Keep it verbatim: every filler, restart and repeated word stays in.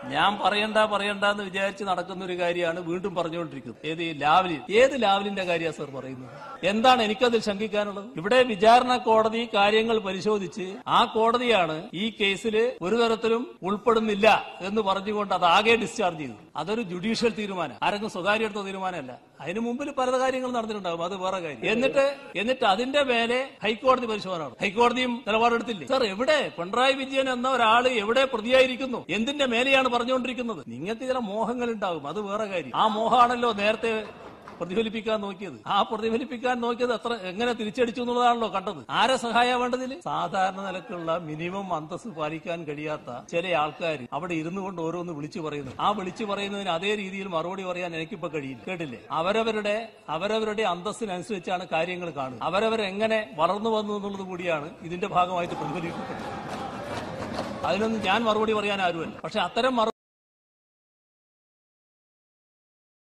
ഞാൻ പറയണ്ട പറയണ്ട എന്ന് വിചാരിച്ച് നടക്കുന്ന ഒരു കാര്യമാണ് വീണ്ടും പറഞ്ഞുകൊണ്ടിരിക്കുന്നത്. ഏത് ലാവ്ലിൻ ഏത് ലാവ്ലിന്റെ കാര്യമാണ് സർ പറയുന്നത്? എന്താണ് എനിക്കതിൽ ശങ്കിക്കാനുള്ളത്? ഇവിടെ വിചാരണ കോടതി കാര്യങ്ങൾ പരിശോധിച്ച് ആ കോടതിയാണ് ഈ കേസിൽ ഒരു തരത്തിലും ഉൾപ്പെടുന്നില്ല എന്ന് പറഞ്ഞുകൊണ്ട് അത് ആകെ ഡിസ്ചാർജ് ചെയ്തു. അതൊരു ജുഡീഷ്യൽ തീരുമാനം, ആരെങ്കിലും സ്വകാര്യ എടുത്ത തീരുമാനമല്ല. അതിന് മുമ്പിൽ പല കാര്യങ്ങൾ നടന്നിട്ടുണ്ടാകും, അത് വേറെ കാര്യം. എന്നിട്ട് എന്നിട്ട് അതിന്റെ മേലെ ഹൈക്കോടതി പരിശോധന, ഹൈക്കോടതിയും നിലപാടെടുത്തില്ലേ? സർ, എവിടെ പിണറായി വിജയൻ എന്ന ഒരാള് എവിടെ പ്രതിയായിരിക്കുന്നു? എന്തിന്റെ മേലെയാണ് പറഞ്ഞുകൊണ്ടിരിക്കുന്നത്? നിങ്ങൾക്ക് ചില മോഹങ്ങൾ ഉണ്ടാകും, അത് വേറെ കാര്യം. ആ മോഹമാണല്ലോ നേരത്തെ പ്രതിഫലിപ്പിക്കാൻ നോക്കിയത്. ആ പ്രതിഫലിപ്പിക്കാൻ നോക്കിയത് അത്ര എങ്ങനെ തിരിച്ചടിച്ചു എന്നുള്ളതാണല്ലോ കണ്ടത്. ആരെ സഹായ വേണ്ടതിൽ? സാധാരണ നിലക്കുള്ള മിനിമം അന്തസ്സ് പാലിക്കാൻ കഴിയാത്ത ചില ആൾക്കാർ അവിടെ ഇരുന്നു കൊണ്ട് ഓരോന്ന് വിളിച്ചു പറയുന്നു. ആ വിളിച്ചു പറയുന്നതിന് അതേ രീതിയിൽ മറുപടി പറയാൻ എനിക്കിപ്പോ കഴിയില്ല. കേട്ടില്ലേ? അവരവരുടെ അവരവരുടെ അന്തസ്സിനനുസരിച്ചാണ് കാര്യങ്ങൾ കാണുന്നത്. അവരവരെങ്ങനെ വളർന്നു വന്നു എന്നുള്ളത് കൂടിയാണ് ഇതിന്റെ ഭാഗമായിട്ട് പ്രതിഫലിപ്പിക്കുന്നത്. അതിനൊന്നും ഞാൻ മറുപടി പറയാൻ ആരുമല്ല. പക്ഷെ അത്തരം